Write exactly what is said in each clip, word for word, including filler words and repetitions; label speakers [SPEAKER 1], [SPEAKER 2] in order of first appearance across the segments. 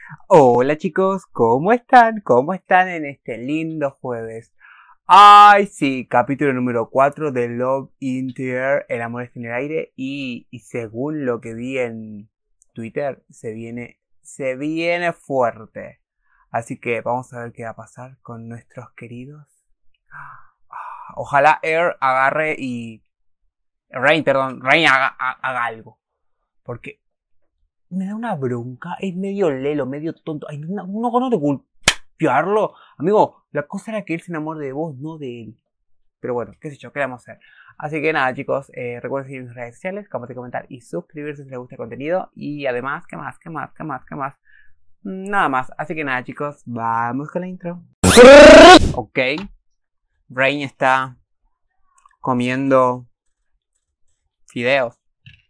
[SPEAKER 1] Hola chicos, ¿cómo están? ¿Cómo están en este lindo jueves? Ay, sí, capítulo número cuatro de Love in the Air, El amor está en el aire. Y, y según lo que vi en Twitter, se viene, se viene fuerte. Así que vamos a ver qué va a pasar con nuestros queridos. Ojalá Air agarre y... Rain, perdón, Rain haga, haga algo. Porque me da una bronca, es medio lelo, medio tonto. Ay, no, no, no te golpearlo. Amigo, la cosa era que él se enamore de vos, no de él. Pero bueno, qué sé yo, qué vamos a hacer. Así que nada, chicos, eh, recuerden seguir en mis redes sociales, compartir, comentar y suscribirse si les gusta el contenido. Y además, ¿qué más? ¿Qué más? ¿Qué más? ¿Qué más? Nada más. Así que nada, chicos, vamos con la intro. Ok. Rain está comiendo fideos.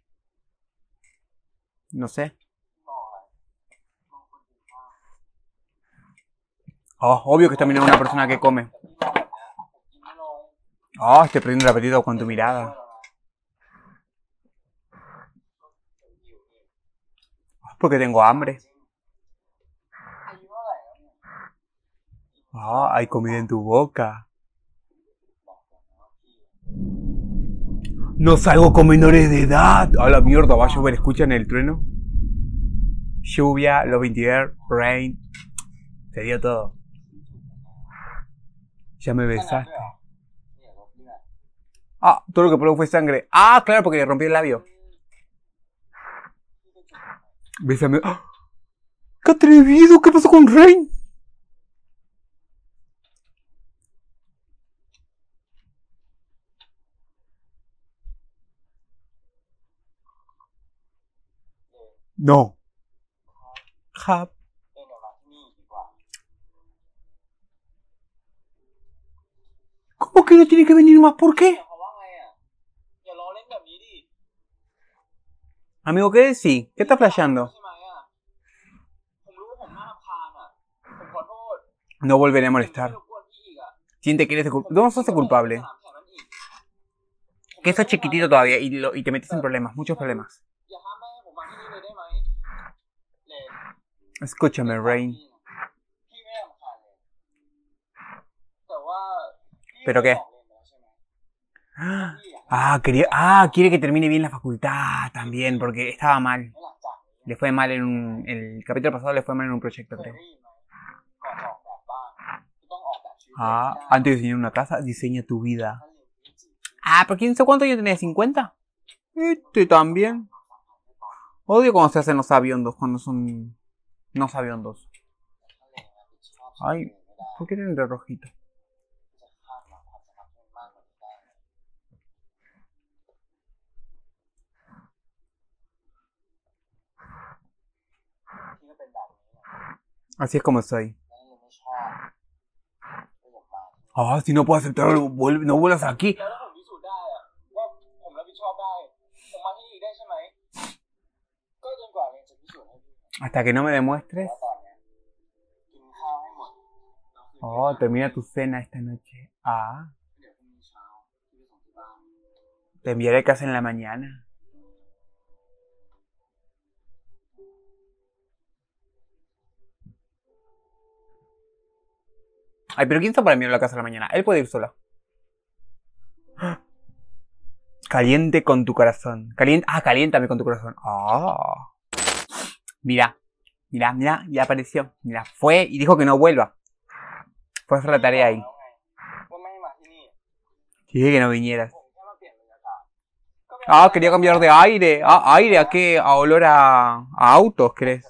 [SPEAKER 1] No sé. Oh, obvio que también es una persona que come. Oh, estoy perdiendo el apetito con tu mirada. Oh, porque tengo hambre. Ah, oh, hay comida en tu boca. No salgo con menores de edad. A la mierda, va a llover. ¿Escuchan el trueno? Lluvia, Love in the Air, Rain. Se dio todo. Ya me besaste. Ah, todo lo que probó fue sangre. Ah, claro, porque le rompí el labio. Bésame. ¡Ah! ¡Qué atrevido! ¿Qué pasó con Rain? No. Jap. ¿Cómo que no tiene que venir más? ¿Por qué? Amigo, ¿qué decís? ¿Qué estás flasheando? No volveré a molestar. Siente que eres culpable. No sos culpable. Que sos chiquitito todavía y, lo, y te metes en problemas, muchos problemas. Escúchame, Rain. ¿Pero qué? Ah, quería, ah, quiere que termine bien la facultad también, porque estaba mal. Le fue mal en un... El capítulo pasado le fue mal en un proyecto, creo. Ah, antes de diseñar una casa, diseña tu vida. Ah, pero quién sabe cuánto yo tenía, ¿cincuenta? Este también. Odio cuando se hacen los aviondos, cuando son... No sabiondos. Ay, ¿por qué tienen de rojito? Así es como soy. Ah, si no puedo aceptarlo, vuelve, no vuelvas aquí. Hasta que no me demuestres. Oh, termina tu cena esta noche. Ah. Te enviaré casa en la mañana. Ay, pero ¿quién está para enviar a la casa en la mañana? Él puede ir solo. Caliente con tu corazón. Caliente, ah, caliéntame con tu corazón. Ah. Mira, mira, mira, ya apareció. Mira, fue y dijo que no vuelva. Fue a hacer la tarea ahí. Dije que no vinieras. Ah, quería cambiar de aire. Ah, ¿aire a qué? A olor a, a autos, ¿crees?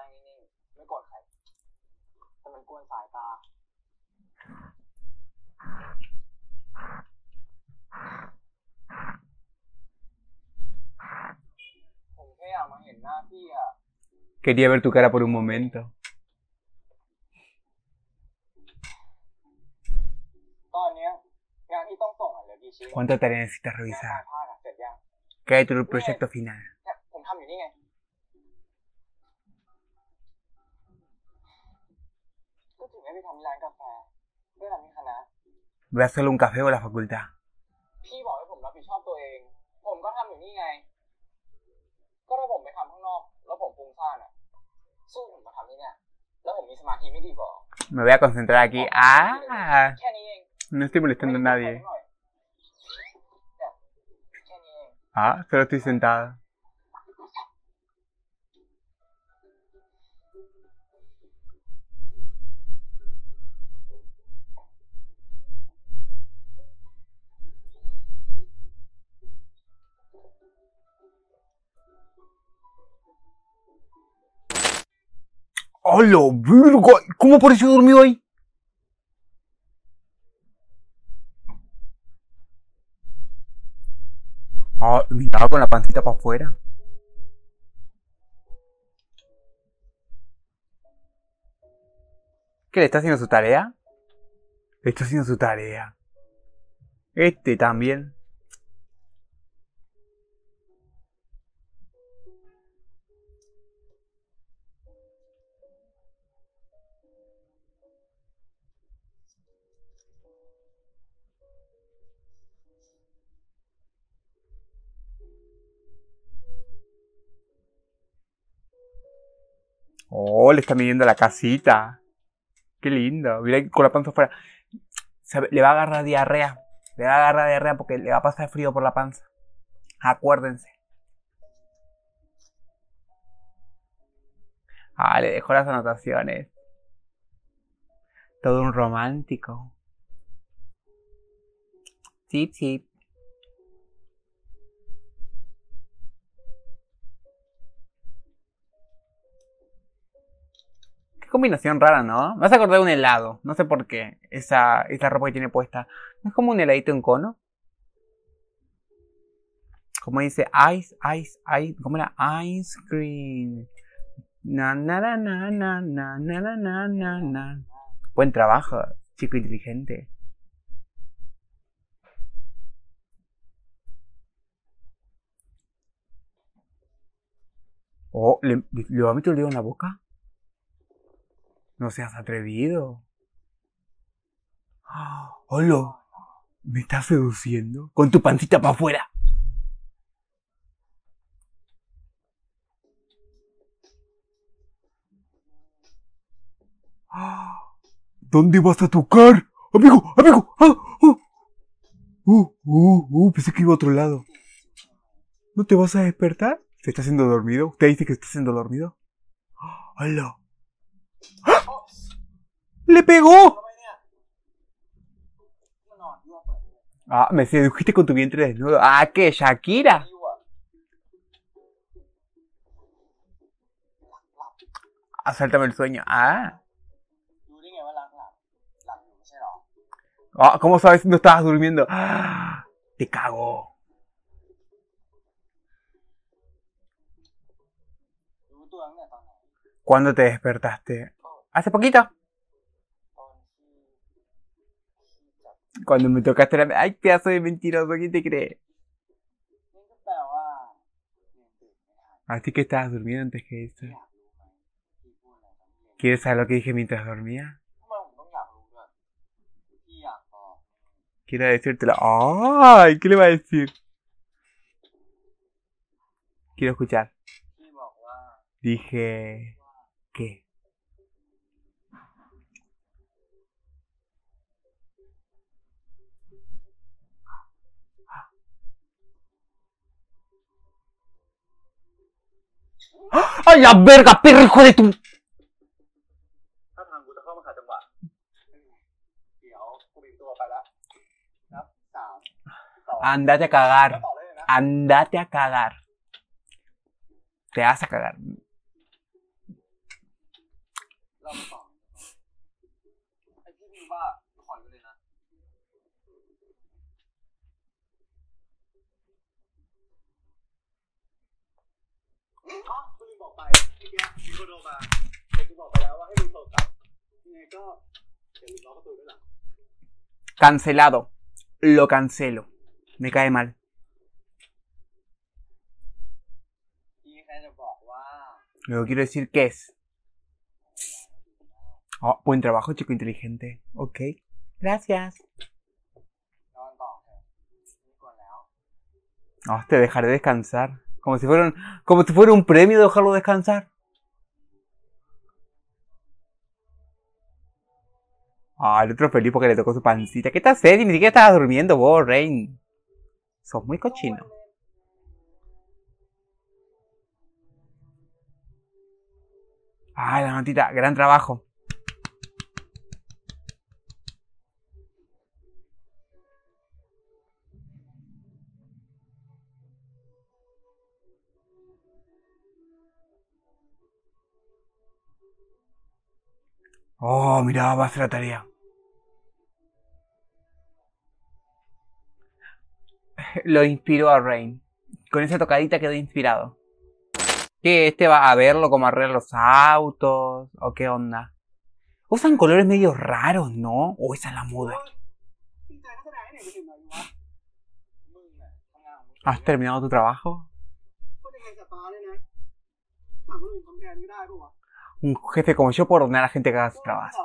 [SPEAKER 1] Quería ver tu cara por un momento. ¿Cuánto tarea necesitas revisar? ¿Qué hay tu proyecto final? Voy a hacerle un café o la facultad.
[SPEAKER 2] สู้ผมมาทำนี่เนี่ยแล้วผมมีสมาธิไม่ดีพอ
[SPEAKER 1] Me voy a concentrar aquí. Ah,
[SPEAKER 2] แค่นี้เอง
[SPEAKER 1] no estoy molestando a nadie.
[SPEAKER 2] เนี่ยแค่นี้เอง
[SPEAKER 1] Ah, solo estoy sentado. ¡Hola, virgo! ¿Cómo apareció dormido ahí? Ah, miraba con la pancita para afuera. ¿Qué, le está haciendo su tarea? Le está haciendo su tarea. Este también. Oh, le está midiendo la casita. Qué lindo. Mira ahí con la panza afuera. Se- Le va a agarrar diarrea. Le va a agarrar diarrea porque le va a pasar frío por la panza. Acuérdense. Ah, le dejó las anotaciones. Todo un romántico. Sí, sí. Qué combinación rara, ¿no? Me hace acordar de un helado. No sé por qué. Esa, esa ropa que tiene puesta. ¿No es como un heladito en cono? Como dice, ice, ice, ice. ¿Cómo era? Ice cream. Na, na, na, na, na, na, na, na, na, na, na. Buen trabajo, chico inteligente. Oh, ¿le, le va a meter el dedo en la boca? No seas atrevido. ¡Ah! ¡Hola! ¿Me estás seduciendo? Con tu pancita para afuera. ¡Ah! ¿Dónde vas a tocar? ¡Amigo! ¡Amigo! ¡Ah! ¡Uh! ¡Uh! ¡Uh! ¡Uh! Pensé que iba a otro lado. ¿No te vas a despertar? ¿Se está haciendo dormido? ¿Usted dice que está haciendo dormido? ¡Hola! ¡Ah! ¡Le pegó! Ah, me sedujiste con tu vientre desnudo. Ah, ¿qué? ¿Shakira? Asáltame el sueño. Ah. Ah, ¿cómo sabes si no estabas durmiendo? Ah, te cago. ¿Cuándo te despertaste? Hace poquito. Cuando me tocaste la... ¡Ay, pedazo de mentiroso! ¿Quién te cree? Así que estabas durmiendo antes que eso. ¿Quieres saber lo que dije mientras dormía? Quiero decírtelo. ¡Ay! ¿Qué le va a decir? Quiero escuchar. Dije... ¿Qué? ¡Ay, la verga, perro hijo de tu! Andate a cagar. Andate a cagar. Te vas a cagar. Cancelado. Lo cancelo. Me cae mal. Luego quiero decir que es. Oh, buen trabajo, chico inteligente. Ok. Gracias. Oh, te dejaré descansar. Como si fuera un, como si fuera un premio dejarlo descansar. Ah, el otro feliz porque le tocó su pancita. ¿Qué estás haciendo? Ni siquiera estabas durmiendo vos, Rain. Sos muy cochino. Ah, la notita. Gran trabajo. Oh, mira, va a hacer la tarea. Lo inspiró a Rain. Con esa tocadita quedó inspirado. ¿Qué? ¿Este va a verlo como arreglar los autos? ¿O qué onda? Usan colores medio raros, ¿no? ¿O esa es la moda? ¿Has terminado tu trabajo? Un jefe como yo puede ordenar a la gente que haga su trabajo.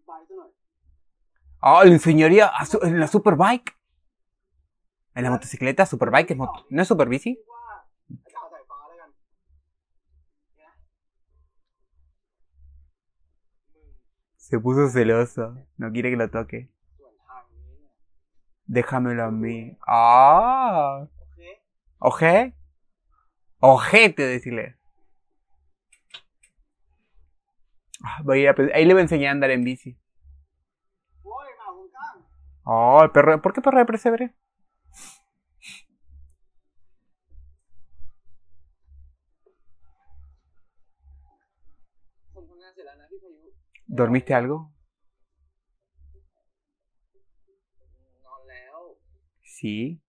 [SPEAKER 1] Oh, le enseñaría a su- en la Superbike. En la motocicleta, Superbike, es moto- ¿no es Super Bici? Se puso celoso. No quiere que lo toque. Déjamelo a mí. Ah. ¿Oje? Ojete, decirle. Ah, voy a ir a pe- Ahí le voy a enseñar a andar en bici. Oh, el perro. ¿Por qué perro de pesebre? ¿Dormiste algo? Sí.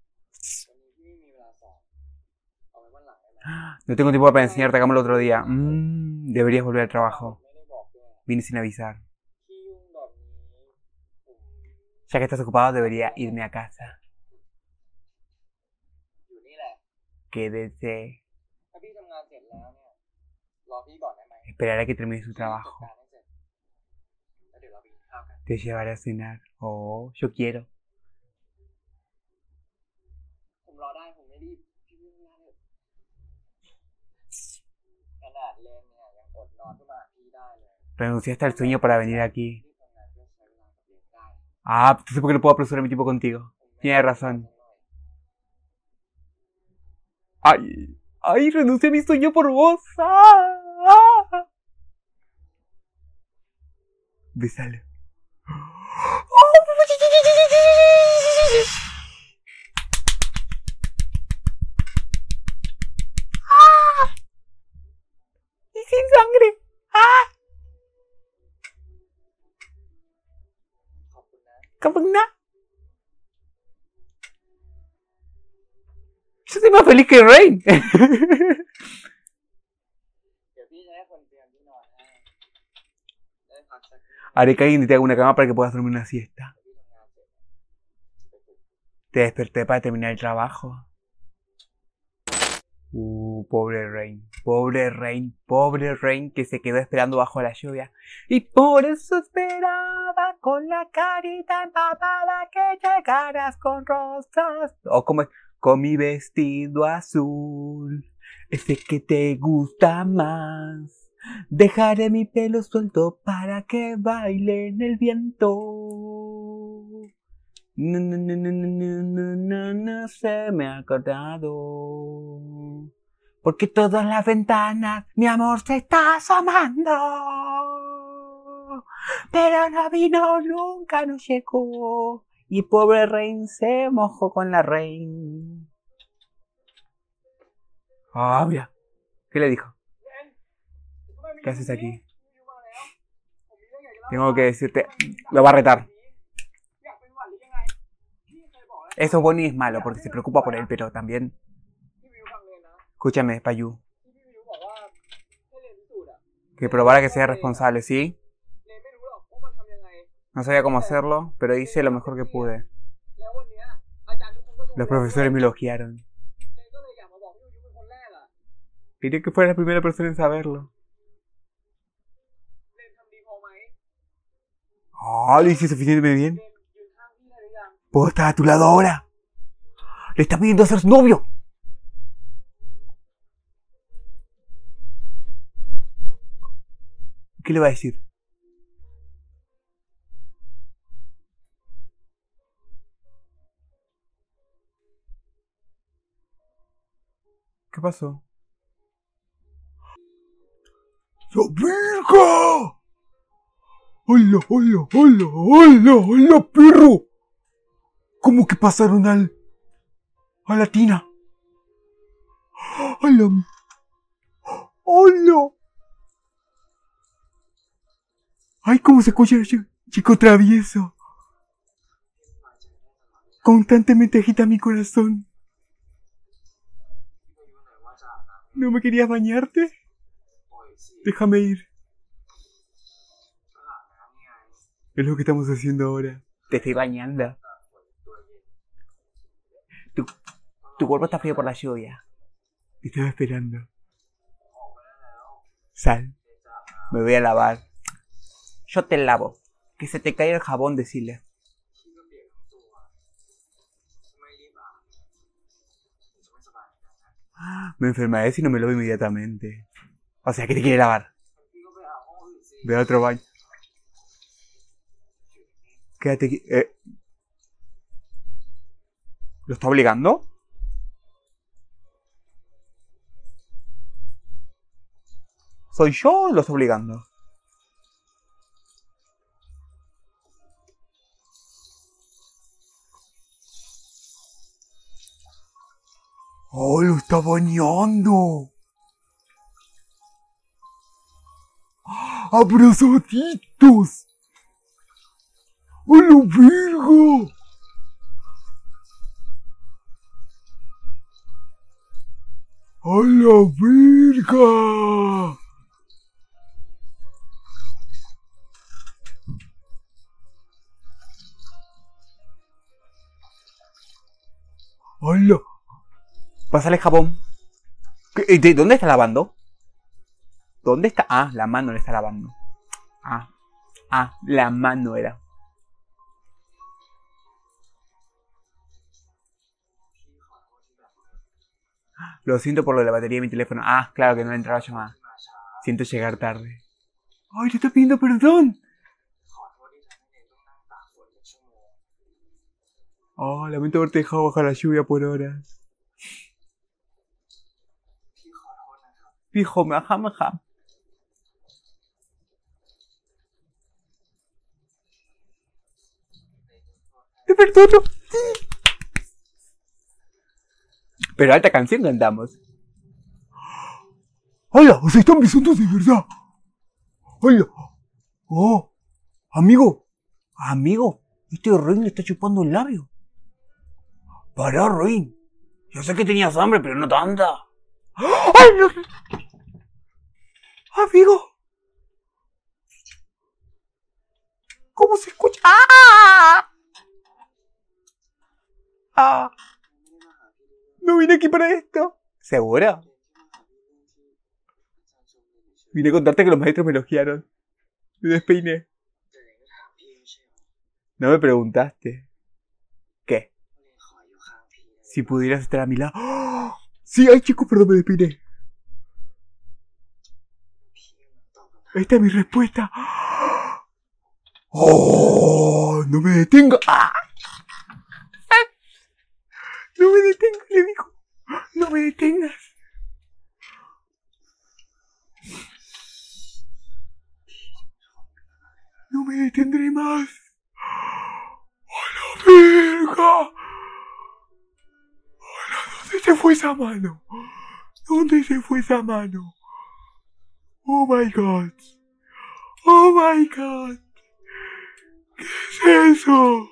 [SPEAKER 1] No tengo tiempo para enseñarte, hagámoslo otro día. Mm, deberías volver al trabajo. Vine sin avisar. Ya que estás ocupado, debería irme a casa. Quédese. Esperaré a que termine su trabajo. Te llevaré a cenar. Oh, yo quiero. Renunciaste al sueño para venir aquí. Ah, entonces ¿por qué no puedo apresurar mi tiempo contigo? Tienes razón. Ay, ay, renuncié a mi sueño por vos. Ah, ah. Bésalo. Y sin sangre. Ah. Capugna. Yo soy más feliz que Rain. Haré que alguien te haga una cama para que puedas dormir una siesta. Te desperté para terminar el trabajo. Uh, pobre Rain, pobre Rain, pobre Rain que se quedó esperando bajo la lluvia. Y por eso esperaba con la carita empapada que llegaras con rosas. O como es, con mi vestido azul, ese que te gusta más. Dejaré mi pelo suelto para que baile en el viento. No, no, no, no, no, no, no, no se me ha acordado. Porque todas las ventanas, mi amor, se está asomando. Pero no vino, nunca nos llegó. Y pobre Rain se mojó con la Rain. Ah, mira. ¿Qué le dijo? ¿Qué haces aquí? Tengo que decirte, lo va a retar. Eso es bueno y es malo porque se preocupa por él, pero también... Escúchame, Payu. Que probara que sea responsable, ¿sí? No sabía cómo hacerlo, pero hice lo mejor que pude. Los profesores me elogiaron. Quería que fuera la primera persona en saberlo. Oh, lo hice suficientemente bien. ¿Puedo estar a tu lado ahora? Le está pidiendo ser su novio. ¿Qué le va a decir? ¿Qué pasó? ¡La verga! ¡Hola, hola, hola, hola, hola, perro! ¿Cómo que pasaron al... a la tina? ¡Hola! ¡Hola! ¡Ay, cómo se escucha el chico travieso! Constantemente agita mi corazón. ¿No me querías bañarte? Déjame ir. Es lo que estamos haciendo ahora. Te estoy bañando. Tu, tu cuerpo está frío por la lluvia. Te estaba esperando. Sal. Me voy a lavar. Yo te lavo. Que se te caiga el jabón, decile. Me enfermaré si no me lavo inmediatamente. O sea, que te quiere lavar. Ve a otro baño. Quédate aquí. Eh. ¿Lo está obligando? ¿Soy yo o lo está obligando? ¡Oh, lo está bañando! ¡Abrazaditos! ¡A la verga! ¡A la verga! ¡Hala! Pásale jabón. ¿De dónde está lavando? ¿Dónde está? Ah, la mano le está lavando. Ah, ah, la mano era. Lo siento por lo de la batería de mi teléfono. Ah, claro que no le entraba llamada. Siento llegar tarde. ¡Ay, te está pidiendo perdón! Oh, lamento haberte dejado bajar la lluvia por horas. Pijo, maja, maja. Te perdono. Sí. Pero alta canción cantamos. ¡Hola! ¡Os están besando de verdad! ¡Hola! ¡Oh! ¡Amigo! ¡Amigo! Este Ruin le está chupando el labio. ¡Pará, Ruin! Yo sé que tenías hambre, pero no tanta. ¡Ay, no! ¡Amigo! ¿Cómo se escucha? ¡Ah! ¡Ah! No vine aquí para esto. ¿Seguro? Vine a contarte que los maestros me elogiaron. Me despeiné. No me preguntaste. ¿Qué? Si pudieras estar a mi lado. ¡Oh! Sí, ay chicos, perdón, me despeiné. Esta es mi respuesta. ¡Oh! ¡No me detenga! ¡Ah! ¡No me detengas! Le dijo. ¡No me detengas! ¡No me detendré más! ¡A la verga! ¡Hola! ¿Dónde se fue esa mano? ¿Dónde se fue esa mano? ¡Oh my god! ¡Oh my god! ¿Qué es eso?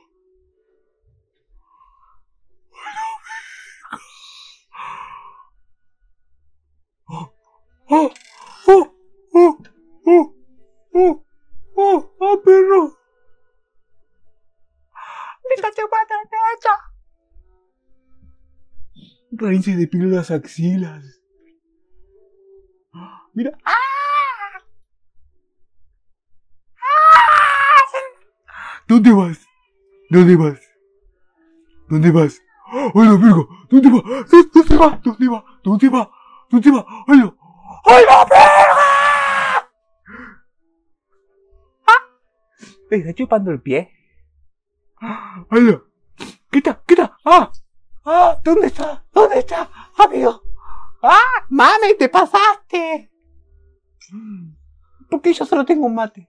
[SPEAKER 1] ¡Oh! ¡Oh! ¡Oh! ¡Oh! ¡Oh! ¡Oh! ¡Oh! ¡Oh, perro! ¡Me está chupando el pecho! Rain se depiló las axilas. Mira. ¡Ah! ¡Ah! ¿Dónde vas? ¿Dónde vas? ¿Dónde vas? ¡Hola, verga! ¿Dónde vas? ¿Dónde vas? ¿Dónde vas? ¿Dónde vas? ¿Dónde vas? ¡Hola! ¡Hola, verga! ¡Ah! ¿Me está chupando el pie? ¡Hola! ¿Qué está? ¿Qué está? ¡Ah! ¡Ah! ¿Dónde está? ¿Dónde está? ¡Amigo! ¡Ah! ¡Mame, te pasaste! ¿Por qué yo solo tengo un mate?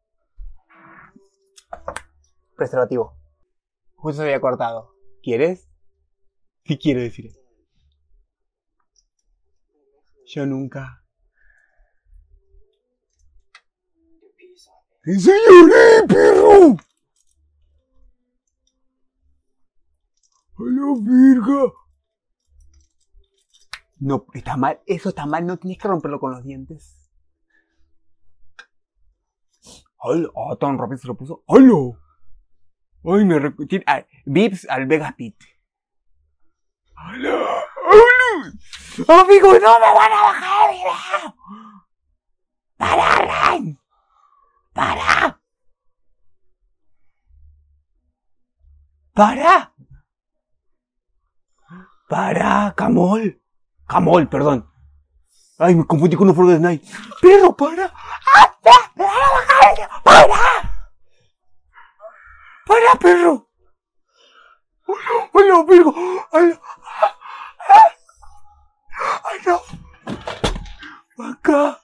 [SPEAKER 1] Preservativo. Justo se había cortado. ¿Quieres? ¿Qué quiere decir eso? Yo nunca. ¡Enseñaré, perro! ¡A la virga! No, está mal. Eso está mal. No tienes que romperlo con los dientes. ¡Ay! ¡Oh, tan rápido se lo puso! ¡Hola! ¡Ay, me recu... Ay, Vips al Vegaspit. ¡Hola! ¡Hola! ¡Amigos, no me van a bajar el video! ¡Para, Ryan! ¡Para! ¡Para! ¡Para! ¡Camol! ¡Camol, perdón! ¡Ay, me confundí con un Fortnite Night! ¡Perro, para! ¡Ah! ¡Me van a bajar el video! ¡Para! ¡Para, perro! ¡Hola, hola, perro! ¡Hola! ¡Ay, no! ¡Acá!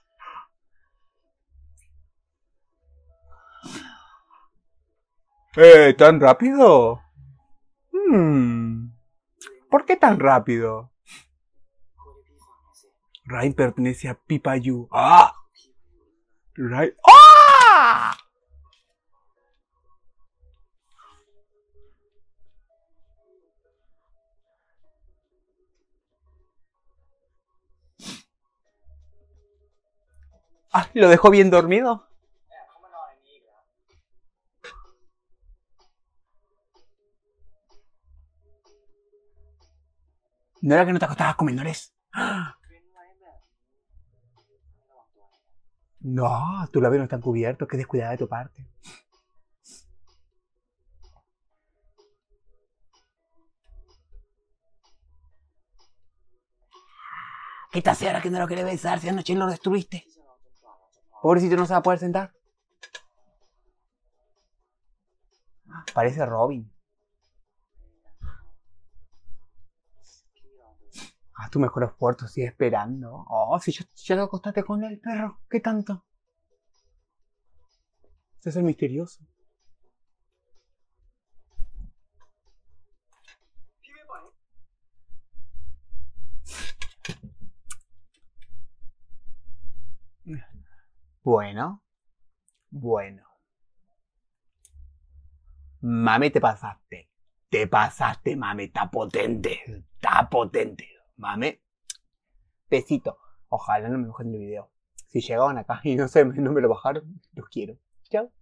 [SPEAKER 1] Eh, ¿tan rápido? Hmm. ¿Por qué tan rápido? Ryan pertenece a Pipayu. ¡Ah! Ryan. ¡Ah! Ah, ¿lo dejó bien dormido? ¿No era que no te acostabas con menores? No, tus labios no están cubiertos. Qué descuidada de tu parte. ¿Qué te hace ahora que no lo querés besar si anoche lo destruiste? Pobrecito, no se va a poder sentar. Parece Robin. Ah, tu mejor esfuerzo, sigue esperando. Oh, si yo, ya te acostaste con el perro. ¿Qué tanto? Este es el misterioso. Bueno. Bueno. Mame, te pasaste. Te pasaste, mame. Está potente. Está potente. Mame. Besito. Ojalá no me bajen el video. Si llegaban acá y no sé, no me lo bajaron, los quiero. Chao.